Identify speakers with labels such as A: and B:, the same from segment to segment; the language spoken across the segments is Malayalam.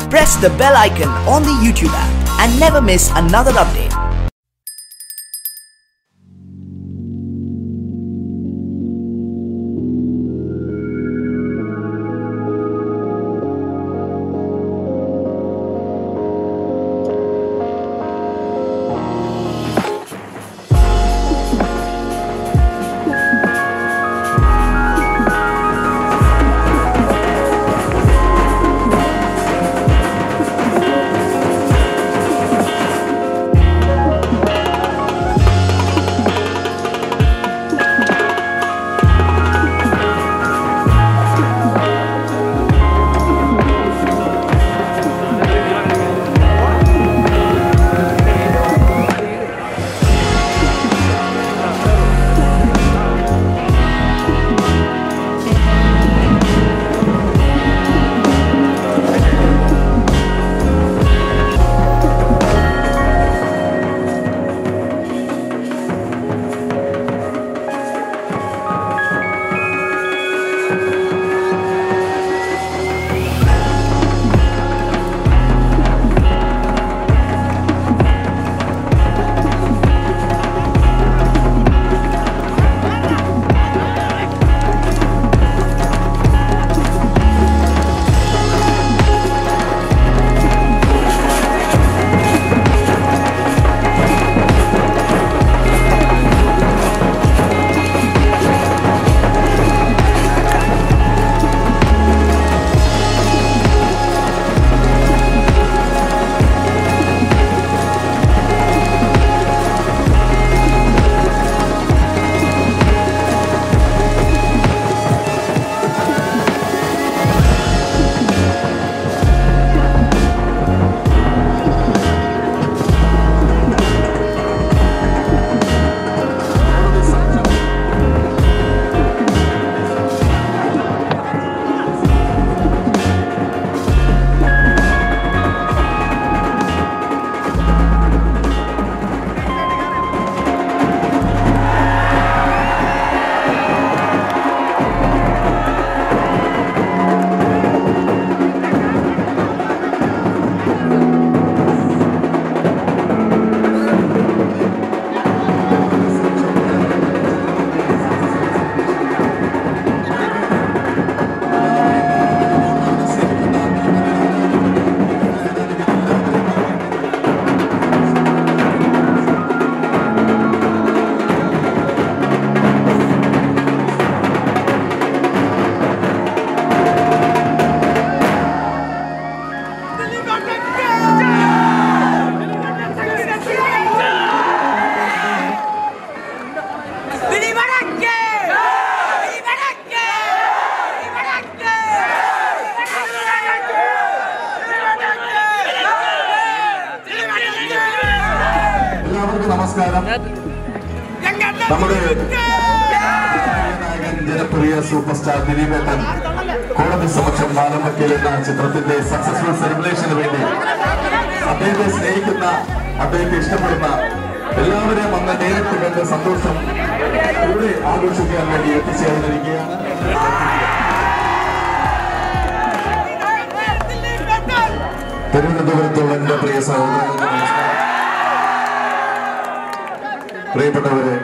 A: Press the bell icon on the YouTube app and never miss another update.
B: നമസ്കാരം. നമ്മുടെ ജനപ്രിയ സൂപ്പർ സ്റ്റാർ ദിലീപേട്ടൻ കോടതി സമക്ഷം മാനം വയ്ക്കൽ എന്ന ചിത്രത്തിന്റെ സക്സസ്ഫുൾ സെലിബ്രേഷന് വേണ്ടി അദ്ദേഹത്തെ സ്നേഹിക്കുന്ന, അദ്ദേഹത്തെ ഇഷ്ടപ്പെടുന്ന എല്ലാവരെയും വന്ന് നേരിട്ട് കണ്ട് സന്തോഷം കൂടെ ആഘോഷിക്കാൻ വേണ്ടി എത്തിച്ചേർന്നിരിക്കുകയാണ്. തിരുവനന്തപുരത്തുള്ള എന്റെ പ്രിയ സഹോദരൻ, പ്രിയപ്പെട്ടവരെ,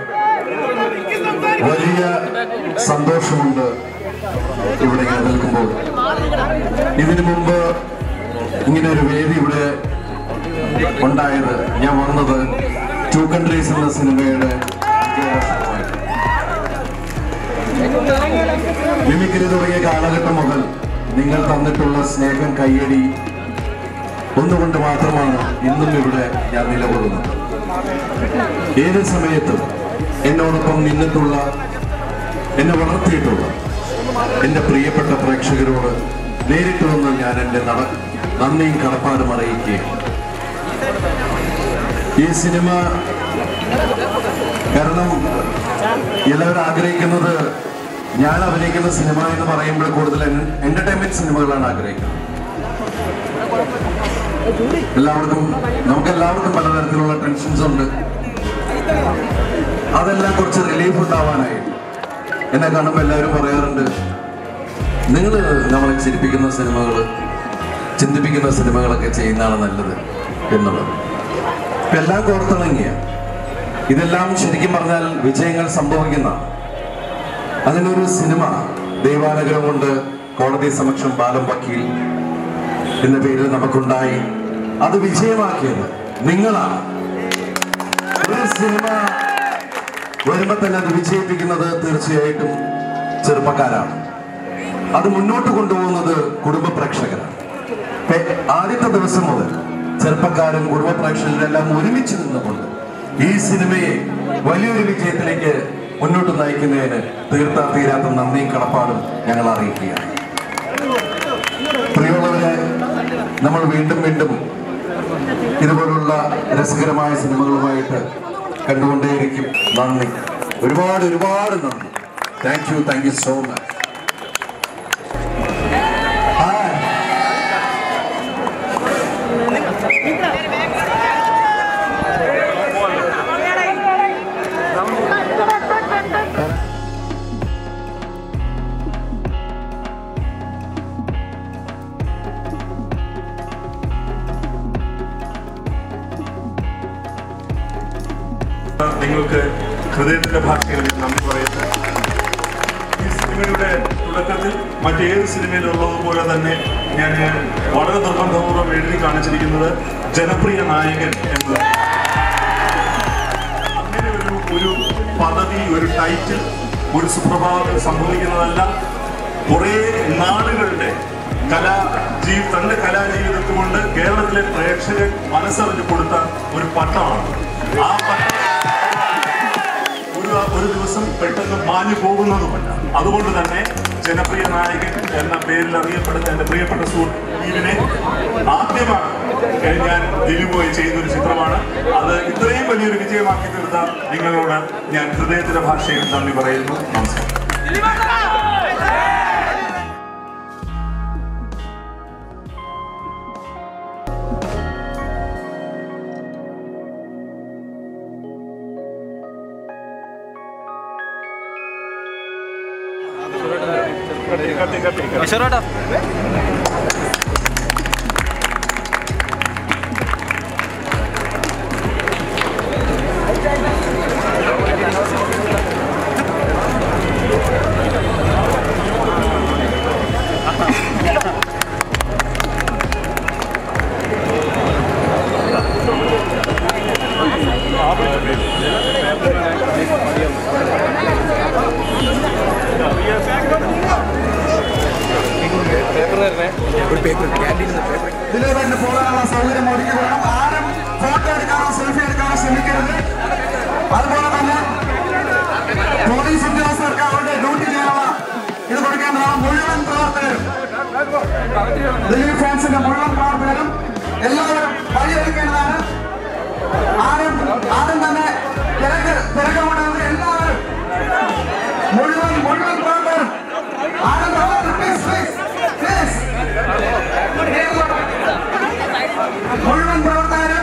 B: വലിയ സന്തോഷമുണ്ട് ഇവിടെ ഞാൻ നിൽക്കുമ്പോൾ. ഇതിനു മുമ്പ് ഇങ്ങനെ ഒരു വേദി ഇവിടെ ഉണ്ടായത്, ഞാൻ വന്നത് ടു കൺട്രീസ് എന്ന സിനിമയുടെ മിമിക്രി തുടങ്ങിയ കാലഘട്ടം മുതൽ നിങ്ങൾ തന്നിട്ടുള്ള സ്നേഹം, കയ്യടി ഒന്നുകൊണ്ട് മാത്രമാണ് ഇന്നും ഇവിടെ ഞാൻ നിലകൊള്ളുന്നത്. ഏത് സമയത്തും എന്നോടൊപ്പം നിന്നിട്ടുള്ള, എന്നെ വളർത്തിയിട്ടുള്ള എൻ്റെ പ്രിയപ്പെട്ട പ്രേക്ഷകരോട് നേരിട്ട് വന്ന് ഞാൻ എൻ്റെ നന്ദിയും കടപ്പാടും അറിയിക്കുകയാണ്. ഈ സിനിമ കാരണം എല്ലാവരും ആഗ്രഹിക്കുന്നത്, ഞാൻ അഭിനയിക്കുന്ന സിനിമ എന്ന് പറയുമ്പോൾ കൂടുതൽ എന്റർടൈൻമെന്റ് സിനിമകളാണ് ആഗ്രഹിക്കുന്നത്. നമുക്കെല്ലാവർക്കും പലതരത്തിലുള്ള ടെൻഷൻസ് ഉണ്ട്. അതെല്ലാം കുറച്ച് റിലീഫ് ഉണ്ടാവാനായി എന്നെ കാണുമ്പോൾ എല്ലാവരും പറയാറുണ്ട്, നിങ്ങൾ നമ്മളെ ചിരിപ്പിക്കുന്ന സിനിമകൾ ചിന്തിപ്പിക്കുന്ന സിനിമകളൊക്കെ ചെയ്യുന്നതാണ് നല്ലത് എന്നുള്ളത്. എല്ലാം കോർത്തിണങ്ങിയ ഇതെല്ലാം ശരിക്കും പറഞ്ഞാൽ വിജയങ്ങൾ സംഭവിക്കുന്ന അങ്ങനൊരു സിനിമ ദൈവാനുഗ്രഹം കൊണ്ട് കോടതി സമക്ഷം ബാലം വക്കീൽ എന്ന പേരിൽ നമുക്കുണ്ടായി. അത് വിജയമാക്കിയത് നിങ്ങളാണ്. ഒരു സിനിമ വരുമ്പോൾ തന്നെ അത് വിജയിപ്പിക്കുന്നത് തീർച്ചയായിട്ടും ചെറുപ്പക്കാരാണ്. അത് മുന്നോട്ട് കൊണ്ടുപോകുന്നത് കുടുംബ പ്രേക്ഷകരാണ്. ആദ്യത്തെ ദിവസം മുതൽ ചെറുപ്പക്കാരും കുടുംബ പ്രേക്ഷകരെല്ലാം ഒരുമിച്ച് നിന്നുകൊണ്ട് ഈ സിനിമയെ വലിയൊരു വിജയത്തിലേക്ക് മുന്നോട്ട് നയിക്കുന്നതിന് തീരാത്ത നന്ദിയും കടപ്പാടും ഞങ്ങൾ അറിയിക്കുകയാണ്. പ്രിയമുള്ളവരെ, നമ്മൾ വീണ്ടും വീണ്ടും ഇതുപോലുള്ള രസകരമായ സിനിമകളുമായിട്ട് കണ്ടുകൊണ്ടേയിരിക്കും. നന്ദി, ഒരുപാട് ഒരുപാട് നന്ദി. Thank you so much.
C: നിങ്ങൾക്ക് ഹൃദയത്തിന്റെ ഭാഷയിൽ നന്ദി പറയുന്നു. ഈ സിനിമയുടെ തുടക്കത്തിൽ മറ്റേത് സിനിമയിലുള്ളതുപോലെ തന്നെ ഞാൻ വളരെ നിർബന്ധപൂർവ്വം എഴുതി കാണിച്ചിരിക്കുന്നത് ജനപ്രിയ നായകൻ എന്നത്. അങ്ങനെ ഒരു പദവി, ഒരു ടൈറ്റിൽ ഒരു സുപ്രഭാതത്തിൽ സംഭവിക്കുന്നതല്ല. കുറേ നാടുകളുടെ തന്റെ കലാജീവിതത്തിൽ കൊണ്ട് കേരളത്തിലെ പ്രേക്ഷകർ മനസ്സറിഞ്ഞു കൊടുത്ത ഒരു പട്ടമാണ്. ആ പട്ടം ഒരു ദിവസം പെട്ടെന്ന് മാഞ്ഞു പോകുന്നതുമല്ല. അതുകൊണ്ട് തന്നെ ജനപ്രിയ നായകൻ എന്ന പേരിൽ അറിയപ്പെടുന്ന എൻ്റെ പ്രിയപ്പെട്ട സുഹൃത്തിനെ ആദ്യമാണ് ഞാൻ ദിലീപുമായി ചെയ്തൊരു ചിത്രമാണ്. അത് ഇത്രയും വലിയൊരു വിജയമാക്കി തീർത്ത നിങ്ങളോട് ഞാൻ ഹൃദയത്തിന്റെ ഭാഷയിൽ നന്ദി പറയുന്നു. നമസ്കാരം.
B: ദിലീപിന് പോകാനുള്ള സൗകര്യം ഒരുക്കി വേണം. ആരും ഫോട്ടോ എടുക്കാനോ സെൽഫി എടുക്കാനോ ശ്രമിക്കരുത്. അതുപോലെ തന്നെ പോലീസ് ഉദ്യോഗസ്ഥർക്ക് അവരുടെ ഡ്യൂട്ടി ചെയ്യാനുള്ള ഇത് കൊടുക്കേണ്ടതാണ്. മുഴുവൻ പ്രവർത്തകരും, ദിലീപ് ഫാൻസിന്റെ മുഴുവൻ പ്രവർത്തകരും എല്ലാവരും വഴിയൊരുക്കേണ്ടതാണ്. ആരും തന്നെ തിരക്കമുണ്ടെന്ന് എല്ലാവരും മുഴുവൻ പ്രവർത്തകരും മുഴുവൻ പ്രവർത്തകരും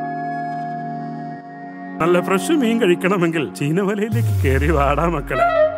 D: നല്ല ഫ്രഷ് മീൻ കഴിക്കണമെങ്കിൽ ചീനവലയിലേക്ക് കയറി വാടാ മക്കളെ.